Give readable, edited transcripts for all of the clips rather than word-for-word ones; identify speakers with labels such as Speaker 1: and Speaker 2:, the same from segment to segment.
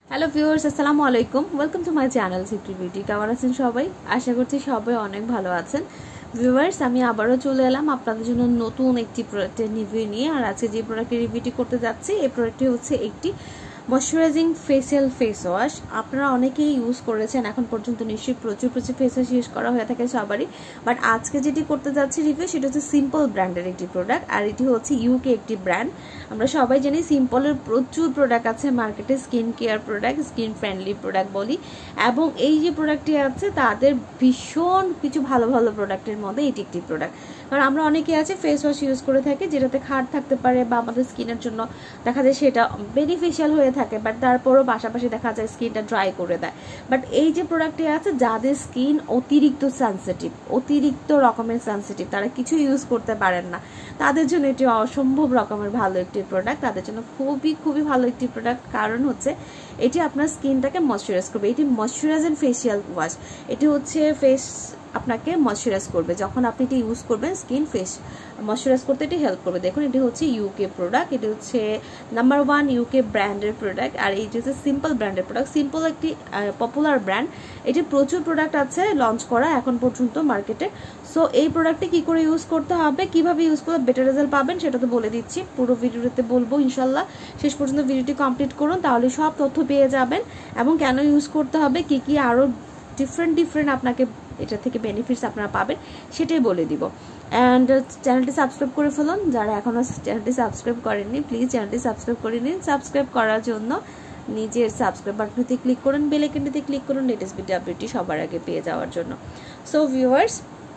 Speaker 1: Hello viewers, আসসালামু আলাইকুম। Welcome to my channel secret beauty. কেমন আছেন সবাই? আশা করছি সবাই অনেক ভালো আছেন। ভিউয়ার্স, আমি আবারও চলে এলাম আপনাদের জন্য নতুন একটি প্রোডাক্টের রিভিউ নিয়ে। আর আজকে যে প্রোডাক্টের রিভিউটি করতে যাচ্ছি, এই প্রোডাক্টটি হচ্ছে একটি ময়শ্চারাইজিং ফেসিয়াল ফেস ওয়াশ। আপনারা অনেকেই ইউজ করেছেন এখন পর্যন্ত, নিশ্চয়ই প্রচুর ফেস ওয়াশ ইউজ করা হয়ে থাকে সবারই। বাট আজকে যেটি করতে যাচ্ছি রিভিউ, সেটা হচ্ছে সিম্পল ব্র্যান্ডের একটি প্রোডাক্ট। আর এটি হচ্ছে ইউকে একটি ব্র্যান্ড। আমরা সবাই জানি সিম্পলের প্রচুর প্রোডাক্ট আছে মার্কেটে, skin care product, skin friendly product বলি। এবং এই যে প্রোডাক্টটি আছে তাদের ভীষণ কিছু ভালো ভালো প্রোডাক্টের মধ্যে এটি একটি প্রোডাক্ট। কারণ আমরা অনেকে আছে ফেস ওয়াশ ইউজ করে থাকি যেটাতে খাট থাকতে পারে বা আমাদের স্কিনের জন্য দেখা যায় সেটা বেনিফিশিয়াল হয়ে থাকে, বাট তারপরও পাশাপাশি দেখা যায় স্কিনটা ড্রাই করে দেয়। বাট এই যে প্রোডাক্টটি আছে, যাদের স্কিন অতিরিক্ত সেন্সিটিভ, অতিরিক্ত রকমের সেন্সিটিভ, তারা কিছু ইউজ করতে পারেন না, তাদের জন্য এটি অসম্ভব রকমের ভালো একটি প্রোডাক্ট। তাদের জন্য খুবই খুবই ভালো একটি প্রোডাক্ট। কারণ হচ্ছে এটি আপনার স্কিনটাকে ময়শ্চারাইজ করবে। এটি ময়শ্চারাইজিং ফেসিয়াল ওয়াশ। এটি হচ্ছে ফেস আপনাকে ময়শ্চারাইজ করবে যখন আপনি এটি ইউজ করবেন। স্কিন ফেস ময়শ্চারাইজ করতে এটি হেল্প করবে। দেখুন, এটি হচ্ছে ইউকে প্রোডাক্ট। এটি হচ্ছে নাম্বার 1 ইউকে ব্র্যান্ডের প্রোডাক্ট। আর এটি হচ্ছে সিম্পল ব্র্যান্ডের প্রোডাক্ট। সিম্পল একটি পপুলার ব্র্যান্ড। এটি প্রচুর প্রোডাক্ট আছে লঞ্চ করা এখন পর্যন্ত মার্কেটে। সো এই প্রোডাক্টটি কী করে ইউজ করতে হবে, কীভাবে ইউজ করলে বেটার রেজাল্ট পাবেন, সেটা তো বলে দিচ্ছি। পুরো ভিডিওতে বলবো ইনশাল্লাহ। শেষ পর্যন্ত ভিডিওটি কমপ্লিট করুন, তাহলে সব তথ্য পেয়ে যাবেন। এবং কেন ইউজ করতে হবে, কী কী আরও ডিফারেন্ট আপনাকে এটা থেকে বেনিফিটস আপনারা পাবেন, সেটাই বলে দিব। অ্যান্ড চ্যানেলটি সাবস্ক্রাইব করে ফেলুন। যারা এখনও চ্যানেলটি সাবস্ক্রাইব করেননি, প্লিজ চ্যানেলটি সাবস্ক্রাইব করে নিন। সাবস্ক্রাইব করার জন্য নিজের সাবস্ক্রাইব বাটনটিতে ক্লিক করুন, বেল আইকনটিতে ক্লিক করুন লেটেস্ট ভিডিও আপডেটটি সবার আগে পেয়ে যাওয়ার জন্য। সো ভিউয়ার্স,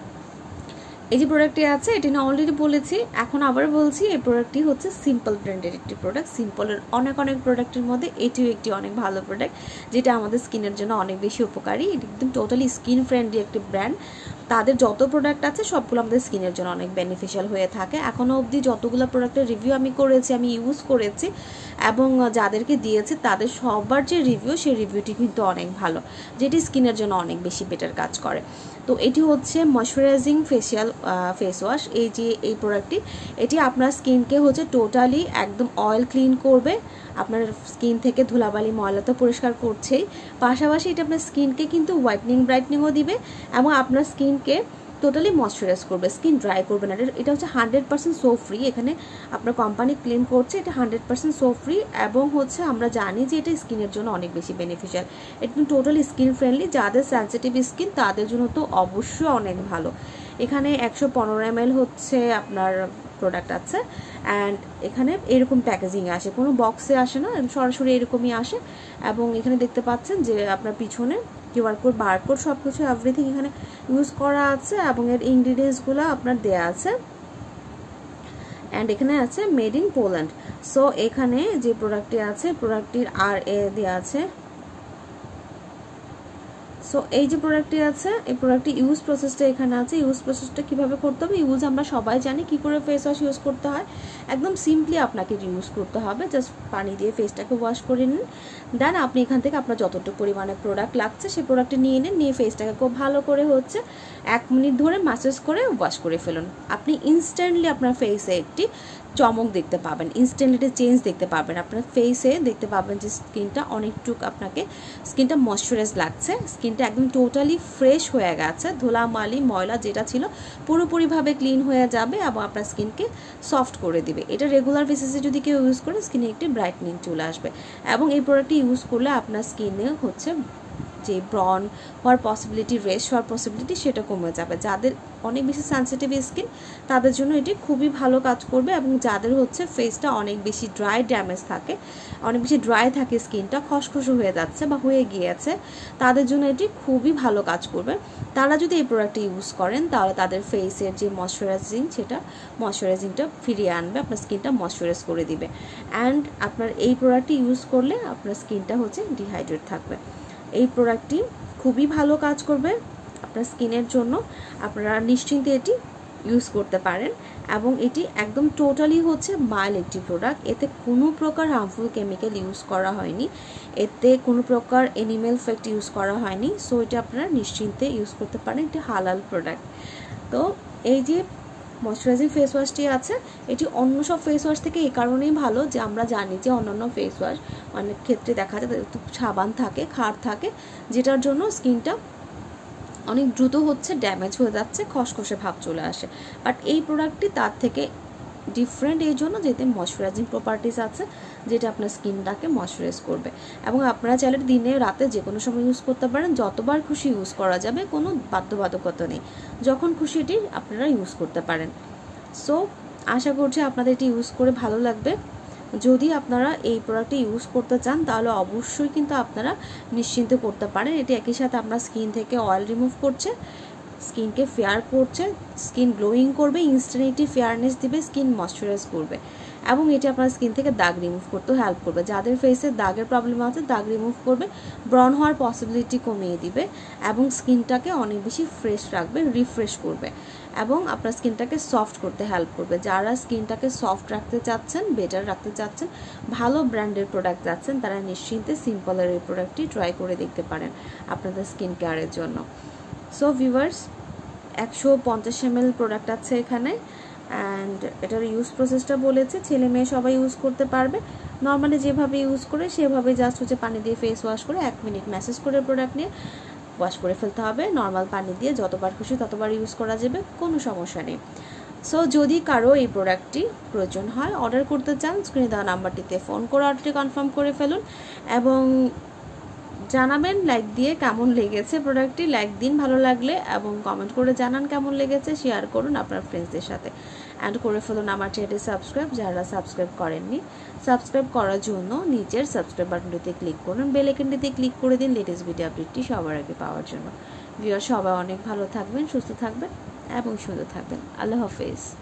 Speaker 1: এই যে প্রোডাক্টটি আছে, এটি না অলরেডি বলেছি, এখন আবার বলছি, এই প্রোডাক্টটি হচ্ছে সিম্পল ব্র্যান্ডের একটি প্রোডাক্ট। সিম্পলের অনেক প্রোডাক্টের মধ্যে এটিও একটি অনেক ভালো প্রোডাক্ট, যেটা আমাদের স্কিনের জন্য অনেক বেশি উপকারী। এটি একদম টোটালি স্কিন ফ্রেন্ডলি একটি ব্র্যান্ড। তাদের যত প্রোডাক্ট আছে সবগুলো আমাদের স্কিনের জন্য অনেক বেনিফিশিয়াল হয়ে থাকে। এখনও অবধি যতগুলো প্রোডাক্টের রিভিউ আমি করেছি, আমি ইউজ করেছি এবং যাদেরকে দিয়েছি তাদের সবার যে রিভিউ, সেই রিভিউটি কিন্তু অনেক ভালো, যেটি স্কিনের জন্য অনেক বেশি বেটার কাজ করে। তো এটি হচ্ছে ময়শ্চারাইজিং ফেসিয়াল ফেস ওয়াশ। এই যে এই প্রোডাক্টটি, এটি আপনার স্কিনকে হচ্ছে টোটালি একদম অয়েল ক্লিন করবে। আপনার স্কিন থেকে ধুলাবালি ময়লা তো পরিষ্কার করছেই, পাশাপাশি এটা আপনার স্কিনকে কিন্তু হোয়াইটনিং ব্রাইটনিংও দিবে এবং আপনার স্কিনকে টোটালি ময়শ্চারাইজ করবে, স্কিন ড্রাই করবে না। এটা হচ্ছে 100% সো ফ্রি। এখানে আপনার কোম্পানি ক্লেম করছে এটা 100% সো ফ্রি, এবং হচ্ছে আমরা জানি যে এটা স্কিনের জন্য অনেক বেশি বেনিফিশিয়াল। এটা টোটালি স্কিন ফ্রেন্ডলি। যাদের সেন্সিটিভ স্কিন তাদের জন্য তো অবশ্যই অনেক ভালো। এখানে 115 ml হচ্ছে আপনার প্রোডাক্ট আছে। অ্যান্ড এখানে এরকম প্যাকেজিং আসে, কোনো বক্সে আসে না, সরাসরি এরকমই আসে। এবং এখানে দেখতে পাচ্ছেন যে আপনার পিছনে কিউআর কোড, বারকোড, সব কিছু এভরিথিং এখানে ইউজ করা আছে এবং এর ইনগ্রিডিয়েন্টসগুলো আপনার দেয়া আছে। অ্যান্ড এখানে আছে মেড ইন পোল্যান্ড। সো এখানে যে প্রোডাক্টটি আছে, প্রোডাক্টটির RA দেওয়া আছে। সো এই যে প্রোডাক্টটি আছে, এই প্রোডাক্টটি ইউজ প্রসেসটা এখানে আছে। ইউজ প্রসেসটা কীভাবে করতে হবে, ইউজ আমরা সবাই জানি কী করে ফেস ওয়াশ ইউজ করতে হয়। একদম সিম্পলি আপনাকে ইউজ করতে হবে। জাস্ট পানি দিয়ে ফেসটাকে ওয়াশ করে নিন। দেন আপনি এখান থেকে আপনার যতটুকু পরিমাণে প্রোডাক্ট লাগছে সেই প্রোডাক্টটি নিয়ে নিন, নিয়ে ফেসটাকে খুব ভালো করে হচ্ছে 1 মিনিট ধরে ম্যাসেজ করে ওয়াশ করে ফেলুন। আপনি ইনস্ট্যান্টলি আপনার ফেসে একটি চমক দেখতে পাবেন, ইনস্ট্যান্টলি চেঞ্জ দেখতে পাবেন। আপনার ফেসে দেখতে পাবেন যে স্কিনটা অনেকটুক আপনাকে স্কিনটা ময়শ্চারাইজ লাগছে, স্কিনটা একদম টোটালি ফ্রেশ হয়ে গেছে। ধুলামালি ময়লা যেটা ছিল পুরোপুরিভাবে ক্লিন হয়ে যাবে এবং আপনার স্কিনকে সফট করে দিবে। এটা রেগুলার বেসিসে যদি কেউ ইউজ করে স্কিনে একটি ব্রাইটনিং চলে আসবে। এবং এই প্রোডাক্টটি ইউজ করলে আপনার স্কিনে হচ্ছে যে ব্রন হওয়ার পসিবিলিটি, রেশ হওয়ার পসিবিলিটি, সেটা কমে যাবে। যাদের অনেক বেশি সেন্সিটিভ স্কিন তাদের জন্য এটি খুবই ভালো কাজ করবে। এবং যাদের হচ্ছে ফেসটা অনেক বেশি ড্রাই ড্যামেজ থাকে, অনেক বেশি ড্রাই থাকে, স্কিনটা খসখসে হয়ে যাচ্ছে বা হয়ে গিয়েছে, তাদের জন্য এটি খুবই ভালো কাজ করবে। তারা যদি এই প্রোডাক্টটি ইউজ করেন তাহলে তাদের ফেসের যে ময়শ্চারাইজিংটা ফিরিয়ে আনবে, আপনার স্কিনটা ময়শ্চারাইজ করে দিবে। অ্যান্ড আপনার এই প্রোডাক্টটি ইউজ করলে আপনার স্কিনটা হচ্ছে ডিহাইড্রেট থাকবে। এই প্রোডাক্টটি খুবই ভালো কাজ করবে আপনার স্কিনের জন্য। আপনারা নিশ্চিন্তে এটি ইউজ করতে পারেন। এবং এটি একদম টোটালি হচ্ছে মাইল্ড একটি প্রোডাক্ট। এতে কোনো প্রকার হার্মফুল কেমিক্যাল ইউজ করা হয়নি, এতে কোনো প্রকার অ্যানিমেল ফ্যাট ইউজ করা হয়নি। সো এটা আপনারা নিশ্চিন্তে ইউজ করতে পারেন, এটি হালাল প্রোডাক্ট। তো এই যে ময়শ্চারাইজিং ফেস ওয়াশটি আছে, এটি অন্য সব ফেস ওয়াশ থেকে এই কারণেই ভালো যে আমরা জানি যে অন্যান্য ফেস ওয়াশ অনেক ক্ষেত্রে দেখা যায় সাবান থাকে, ক্ষার থাকে, যেটার জন্য স্কিনটা অনেক দ্রুত হচ্ছে ড্যামেজ হয়ে যাচ্ছে, খসখসে ভাব চলে আসে। বাট এই প্রোডাক্টটি তার থেকে ডিফারেন্ট এই জন্য যেতে ময়শ্চারাইজিং প্রপার্টিস আছে, যেটা আপনার স্কিনটাকে ময়শ্চারাইজ করবে। এবং আপনারা চাইলে দিনে রাতে যে কোনো সময় ইউজ করতে পারেন, যতবার খুশি ইউজ করা যাবে, কোনো বাধ্যবাধকতা নেই, যখন খুশি এটি আপনারা ইউজ করতে পারেন। সো আশা করছি আপনাদের এটি ইউজ করে ভালো লাগবে। যদি আপনারা এই প্রোডাক্টটি ইউজ করতে চান তাহলে অবশ্যই কিন্তু আপনারা নিশ্চিন্তে করতে পারেন। এটি একই সাথে আপনার স্কিন থেকে অয়েল রিমুভ করছে, স্কিনকে ফেয়ার করছে, স্কিন গ্লোয়িং করবে, ইনস্ট্যান্ট একটি ফেয়ারনেস দিবে, স্কিন ময়শ্চারাইজ করবে, এবং এটি আপনার স্কিন থেকে দাগ রিমুভ করতেও হেল্প করবে। যাদের ফেসে দাগের প্রবলেম আছে দাগ রিমুভ করবে, ব্রন হওয়ার পসিবিলিটি কমিয়ে দিবে, এবং স্কিনটাকে অনেক বেশি ফ্রেশ রাখবে, রিফ্রেশ করবে, এবং আপনার স্কিনটাকে সফট করতে হেল্প করবে। যারা স্কিনটাকে সফট রাখতে চাচ্ছেন, বেটার রাখতে চাচ্ছেন, ভালো ব্র্যান্ডের প্রোডাক্ট চাচ্ছেন, তারা নিশ্চিন্তে সিম্পলের এই প্রোডাক্টটি ট্রাই করে দেখতে পারেন আপনাদের স্কিন কেয়ারের জন্য। সো ভিউয়ার্স, 150 ml প্রোডাক্ট আছে এখানে, অ্যান্ড এটার ইউজ প্রসেসটা বলেছে ছেলে মেয়ে সবাই ইউজ করতে পারবে। নর্মালি যেভাবে ইউজ করে সেভাবে জাস্ট হচ্ছে পানি দিয়ে ফেস ওয়াশ করে 1 মিনিট ম্যাসেজ করে প্রোডাক্ট নিয়ে ওয়াশ করে ফেলতে হবে। নর্মাল পানি দিয়ে যতবার খুশি ততবার ইউজ করা যাবে, কোনো সমস্যা নেই। সো যদি কারো এই প্রোডাক্টটি প্রয়োজন হয়, অর্ডার করতে চান, স্ক্রিনে দেওয়া নাম্বারটিতে ফোন করে অর্ডারটি কনফার্ম করে ফেলুন, এবং জানাবেন লাইক দিয়ে কেমন লেগেছে প্রোডাক্টটি। লাইক দিন ভালো লাগলে, এবং কমেন্ট করে জানান কেমন লেগেছে, শেয়ার করুন আপনার ফ্রেন্ডসদের সাথে, অ্যান্ড করে ফেলুন আমার চ্যানেলটি সাবস্ক্রাইব যারা সাবস্ক্রাইব করেননি। সাবস্ক্রাইব করার জন্য নিচের সাবস্ক্রাইব বাটনটিতে ক্লিক করুন, বেল আইকনটিতে ক্লিক করে দিন লেটেস্ট ভিডিও আপডেটটি সবার আগে পাওয়ার জন্য। ভিউয়ার সবাই অনেক ভালো থাকবেন, সুস্থ থাকবেন এবং সুন্দর থাকবেন। আল্লাহ হাফেজ।